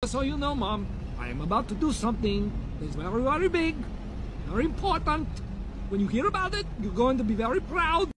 So you know, Mom, I am about to do something that's very, very big, very important. When you hear about it, you're going to be very proud.